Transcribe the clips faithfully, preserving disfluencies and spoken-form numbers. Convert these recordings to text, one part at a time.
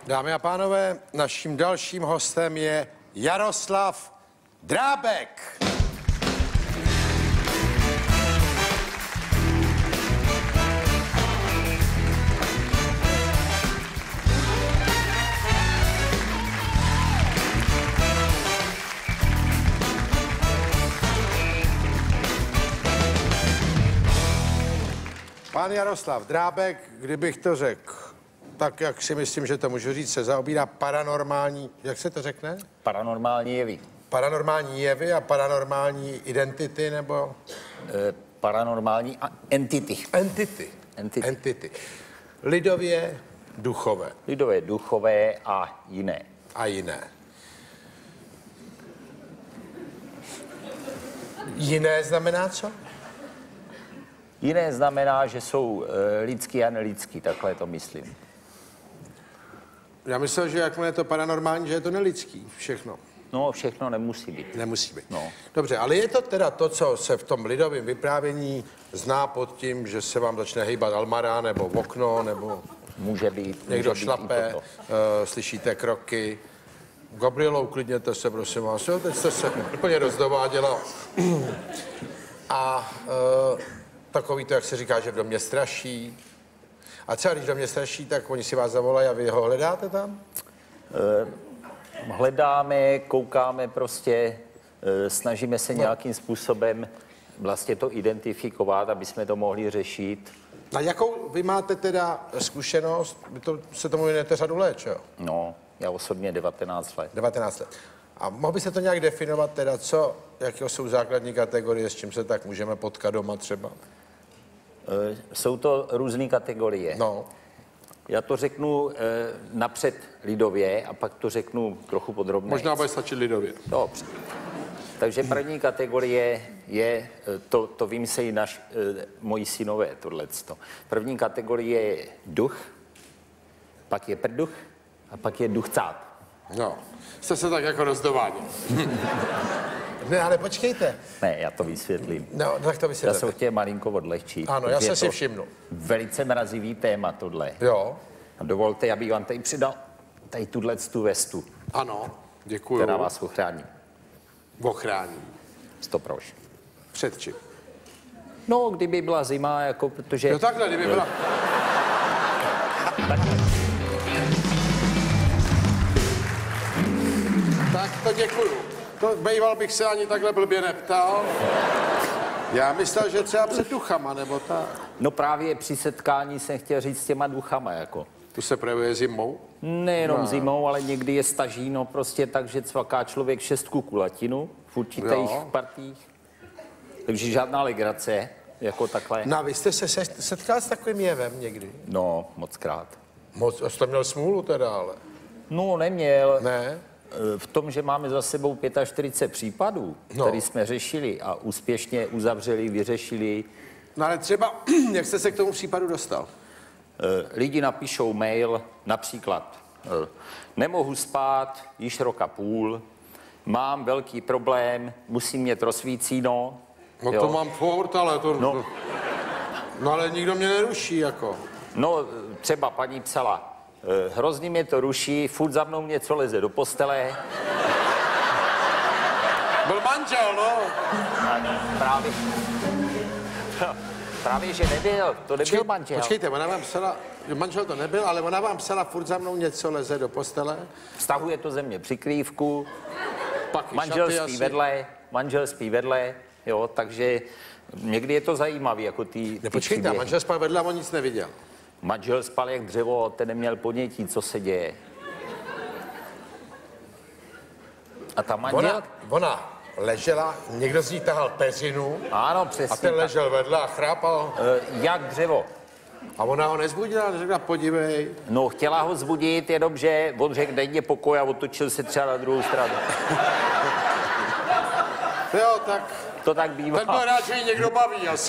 Dámy a pánové, naším dalším hostem je Jaroslav Drábek. Pán Jaroslav Drábek, kdybych to řekl, tak jak si myslím, že to můžu říct, se zaobírá paranormální, jak se to řekne? Paranormální jevy. Paranormální jevy a paranormální identity, nebo? E, paranormální a entity. Entity. Entity. Entity. Lidově duchové. Lidové duchové a jiné. A jiné. Jiné znamená co? Jiné znamená, že jsou e, lidský a nelidský, takhle to myslím. Já myslel, že jakmile je to paranormální, že je to nelidský, všechno. No, všechno nemusí být. Nemusí být. No. Dobře, ale je to teda to, co se v tom lidovém vyprávění zná pod tím, že se vám začne hejbat almara, nebo v okno, nebo může být. někdo může šlape, být uh, slyšíte kroky. Gabrielo, uklidněte se, prosím vás. Jo, teď jste se úplně rozdováděla. A uh, takový to, jak se říká, že v domě straší. A třeba když v domě straší, tak oni si vás zavolají a vy ho hledáte tam? E, hledáme, koukáme prostě, e, snažíme se no. nějakým způsobem vlastně to identifikovat, aby jsme to mohli řešit. A jakou vy máte teda zkušenost? Vy to, se tomu věnujete řadu let, čo? No, já osobně devatenáct let. devatenáct let. A mohl by se to nějak definovat teda, co, jaké jsou základní kategorie, s čím se tak můžeme potkat doma třeba? E, jsou to různé kategorie. No. Já to řeknu e, napřed lidově a pak to řeknu trochu podrobněji. Možná bude stačit lidově. Dobře. Takže první kategorie je, to, to vymyslejí naš, e, moji synové, tohleto. První kategorie je duch, pak je prduch a pak je duchcát. No, jste se tak jako rozdováděl. Ne, ale počkejte. Ne, já to vysvětlím. No, tak to vysvětlím. Já jsem chtěl malinko odlehčit. Ano, já jsem si všimnu. Velice mrazivý téma tohle. Jo. A dovolte, abych vám tady přidal tady tuhle tu vestu. Ano, děkuju. Která vás ochrání. Ochrání. Sto proš. Před čím? No, kdyby byla zima, jako protože... No takhle, kdyby byla... Tak to děkuju. To býval bych se ani takhle blbě neptal. Já myslel, že třeba před duchama, nebo tak. No právě při setkání jsem chtěl říct s těma duchama, jako. Tu se projevuje zimou? Nejenom no. zimou, ale někdy je stažíno prostě tak, že cvaká člověk šestku kulatinu v určitých partích. Takže žádná legrace, jako takhle. No a vy jste se setkal s takovým jevem někdy? No, moc krát. Moc, jste měl smůlu teda, ale... No, neměl. Ne? V tom, že máme za sebou čtyřicet pět případů, no. které jsme řešili a úspěšně uzavřeli, vyřešili. No ale třeba, jak jste se k tomu případu dostal? Lidi napíšou mail, například, nemohu spát již roka půl, mám velký problém, musím mít rozsvícíno. No jo. to mám furt, ale to... No. no ale nikdo mě neruší, jako. No, třeba paní psala, hrozně mě to ruší, furt za mnou něco leze do postele. Byl manžel, no. Právě. Právě, že nebyl, to nebyl Počkej, manžel. Počkejte, ona vám psala, manžel to nebyl, ale ona vám psala, furt za mnou něco leze do postele. Vztahuje to ze mě přikrývku, Pak manžel spí asi. vedle, manžel spí vedle, jo, takže někdy je to zajímavý, jako ty, ty Počkejte, manžel spal vedle a on nic neviděl. Manžel spal jak dřevo, ten neměl ponětí, co se děje. A ta manžel... Ona, ona ležela, někdo z ní tahal peřinu. Ano, přesně. A ten ležel tak. vedle a chrápal. E, jak dřevo. A ona ho nezbudila a řekla, podívej. No, chtěla ho zbudit, jenomže on řekl, dej mě pokoj a otočil se třeba na druhou stranu. Jo, tak... To tak bývá. Ten byl rád, že ji někdo baví asi.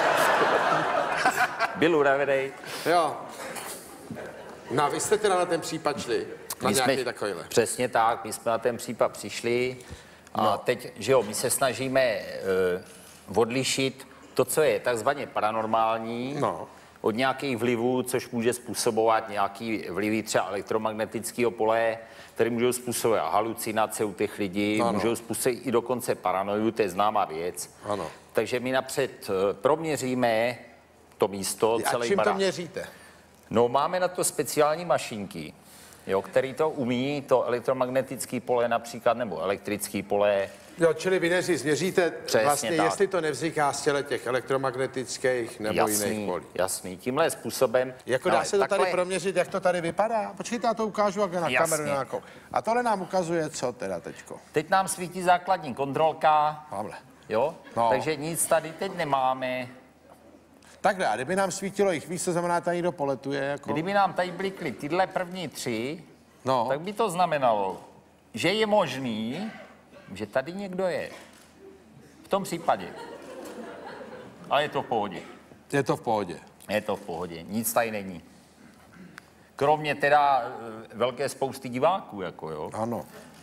Byl unavenej. Jo. No a vy jste teda na ten případ šli? Na my nějaký jsme, takovýhle? Přesně tak, my jsme na ten případ přišli a no. teď, že jo, my se snažíme uh, odlišit to, co je takzvaně paranormální no. od nějakých vlivů, což může způsobovat nějaký vlivy třeba elektromagnetického pole, které můžou způsobovat halucinace u těch lidí, ano. můžou způsobit i dokonce paranoju, to je známá věc. Ano. Takže my napřed proměříme to místo, A celý čím barák. to měříte? No, máme na to speciální mašinky, jo, který to umí, to elektromagnetické pole například, nebo elektrické pole. Jo, čili vy neříct, měříte Přesně vlastně, tak. jestli to nevzniká z těle těch elektromagnetických nebo Jasný, jiných polí. jasný, tímhle způsobem. Jako dá ale se to takhle, tady proměřit, jak to tady vypadá? Počkejte, já to ukážu jak na Jasně. kameru nějakou. A tohle nám ukazuje co teda teďko? Teď nám svítí základní kontrolka, Tamhle. jo, No. takže nic tady teď nemáme. Takhle, a kdyby nám svítilo jich víc, to znamená, tady někdo poletuje jako... Kdyby nám tady blikly tyhle první tři, No. tak by to znamenalo, že je možný, že tady někdo je. V tom případě. Ale je to v pohodě. Je to v pohodě. Je to v pohodě. Nic tady není. Kromě teda e, velké spousty diváků, jako jo. Ano.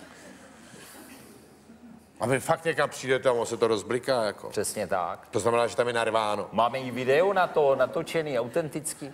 A vy fakt někam přijdete a on se to rozbliká, jako. Přesně tak. To znamená, že tam je narváno. Máme i video na to, natočený, autenticky,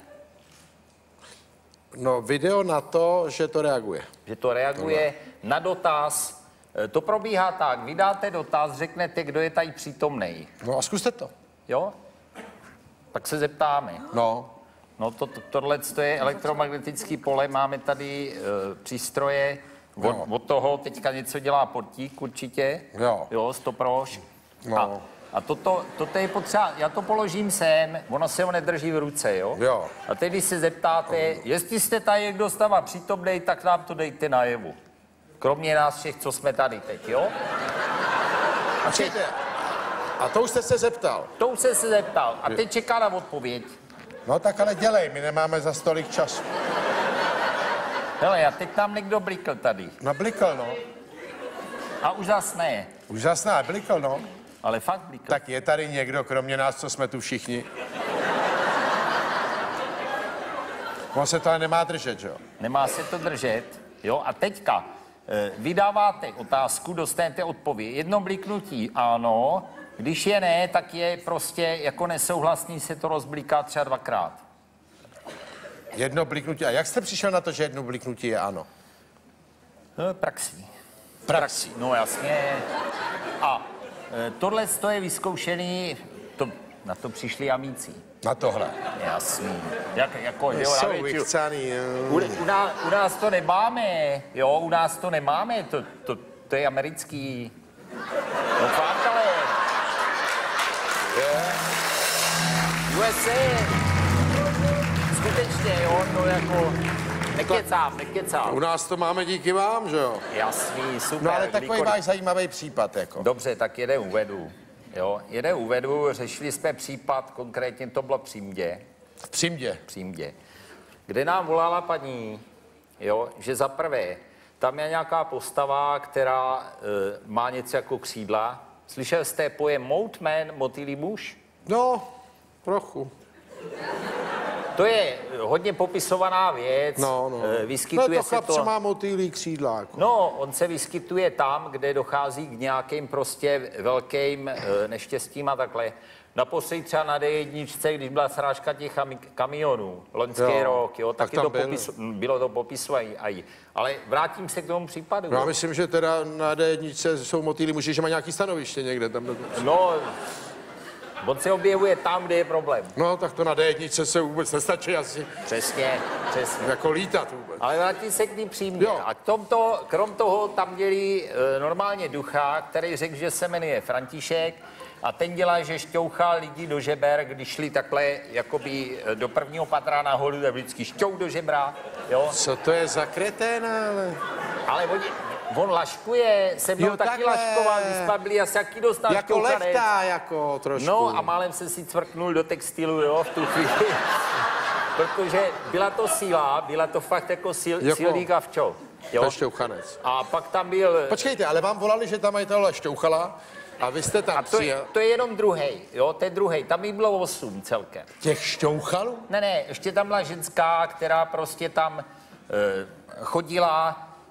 No, video na to, že to reaguje. že to reaguje na dotaz. E, To probíhá tak, vydáte dotaz, řeknete, kdo je tady přítomnej. No a zkuste to. Jo? Tak se zeptáme. No. No to, to, tohle to je elektromagnetický pole, máme tady e, přístroje, od, Jo. od toho teďka něco dělá portík určitě, Jo. jo, stoproš. No. A, a toto, toto je potřeba, já to položím sem, ono se ho nedrží v ruce, jo? Jo. A teď, když se zeptáte, jestli jste tady někdo stava přítomnej, tak nám to dejte najevu. Kromě nás všech, co jsme tady teď, jo? A přijďte. A to už jste se zeptal. To už jsem se zeptal a teď čeká na odpověď. No tak ale dělej, my nemáme za stolik času. Hele, a teď tam někdo blikl tady. No blikl, no. A už zas ne, Už zasná, blikl, no. ale fakt blikl. Tak je tady někdo, kromě nás, co jsme tu všichni? On se to ale nemá držet, že jo? Nemá se to držet, jo? A teďka eh, vydáváte otázku, dostanete odpověď. Jedno bliknutí ano, když je ne, tak je prostě jako nesouhlasný, se to rozbliká třeba dvakrát. Jedno bliknutí. A jak jste přišel na to, že jedno bliknutí je ano? No, praxí. Praxí. No jasně. A eh, tohle to je vyzkoušený, to, na to přišli amíci. Na tohle. Jasný. Jak, jako, jo, Jsou na většinu- vychcaný, U, jo. u, nás, u nás to nemáme, jo, u nás to nemáme, to, to, to je americký. No fakt, ale... U S A. Skutečně, jo, to jako... Nekecám, nekecám. U nás to máme díky vám, že jo? Jasný, super. No ale takový výkon- váš zajímavý případ, jako. Dobře, tak jeden uvedu. Jo, jeden uvedu, řešili jsme případ, konkrétně to bylo Přímdě. V Přímdě. Přímdě, kde nám volala paní, jo, že za prvé, tam je nějaká postava, která e, má něco jako křídla. Slyšel jste pojem Mothman, motýlí muž? No, trochu. To je hodně popisovaná věc. No, no. E, No vyskytuje to se chlap, co to... má motýlí křídla, jako. No, on se vyskytuje tam, kde dochází k nějakým prostě velkým e, neštěstím a takhle. Naposledy třeba na D jedna, když byla srážka těch ami- kamionů, loňský Jo, rok, jo, tak taky tam to byl. popis, bylo to popisované. Ale vrátím se k tomu případu. No, já jo. myslím, že teda na D jedna jsou motýly muži, že má nějaký stanoviště někde tam. No, on se objevuje tam, kde je problém. No, tak to na D jedna se vůbec nestačí asi Přesně, přesně. jako lítat vůbec. Ale vrátím se k ní přímě. Jo. A k tomto, krom toho tam dělí e, normálně ducha, který řekl, že se jmenuje František a ten dělá, že šťouchá lidi do žeber, když šli takhle jakoby e, do prvního patra nahoru, tak vždycky šťou do žebra, jo. Co to je za kreténa, ale... Ale on, on laškuje, se mnou Jo, taky takhle. laškoval, když jsme byli asi jaký dostal Jako šťouchanec. lechtá, jako trošku. No a málem se si cvrknul do textilu, jo, v tu chvíli. Protože byla to síla, byla to fakt jako sil, Jako- silný gavčo. To Jo. je šťouchanec. A pak tam byl... Počkejte, ale vám volali, že tam majitel šťouchala a vy jste tam A to je, přijel. to je jenom druhej, jo, to je druhej. Tam jich bylo osm celkem. Těch šťouchalů? Ne, ne, ještě tam byla ženská, která prostě tam e, chodila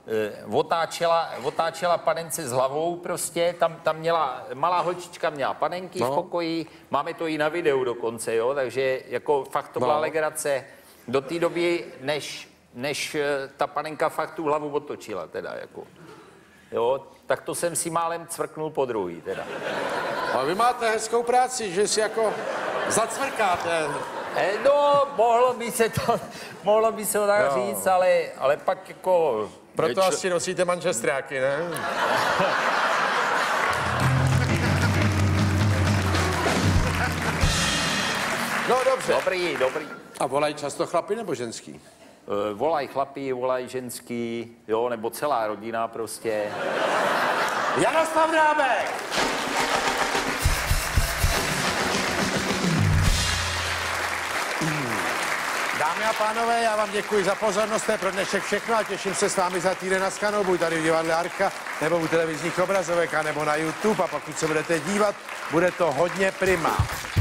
eh, otáčela, otáčela panence s hlavou prostě, tam, tam měla, malá holčička měla panenky No. v pokoji, máme to i na videu dokonce, jo, takže jako fakt to byla No. legrace do té doby, než, než eh, ta panenka fakt tu hlavu otočila teda, jako, jo, tak to jsem si málem cvrknul po druhý teda. A vy máte hezkou práci, že si jako zacvrkáte. Eh, no, mohlo by se to, mohlo by se to tak Jo. říct, ale, ale pak jako... Proto č- asi nosíte manžestráky, ne? No dobře. Dobrý, dobrý. A volají často chlapi nebo ženský? Eh, Volají chlapí, volají ženský, jo, nebo celá rodina prostě. Jaroslav Drábek! Dámy a pánové, já vám děkuji za pozornost, to je pro dnešek všechno a těším se s vámi za týden na Skanou, buď tady v divadle Arka, nebo u televizních obrazovek, a nebo na YouTube, a pokud se budete dívat, bude to hodně prima.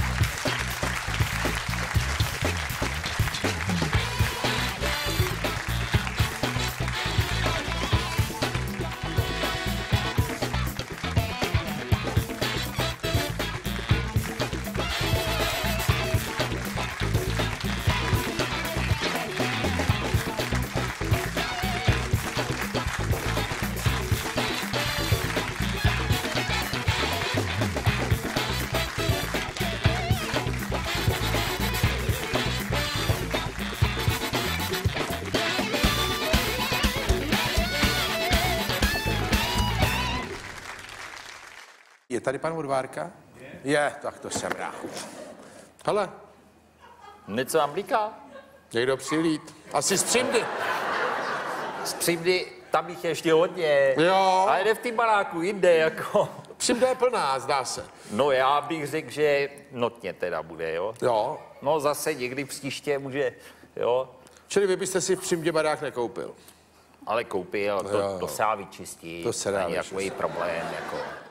Je tady pan Urvárka? Je, tak to jsem rád. Hele, Něco vám blíká? někdo přilít. Asi z Přimdy. Z Přivdy, tam bych ještě hodně. Jo. Ale jde v tým baráku, jinde jako. Přimda je plná, zdá se. No já bych řekl, že notně teda bude, jo. Jo. No zase někdy příště může, jo. Čili vy byste si v Přimdě barák nekoupil? Ale koupil, Jo, to, jo. to se dá vyčistit. To se dá Není takový vyčistit. problém, jako.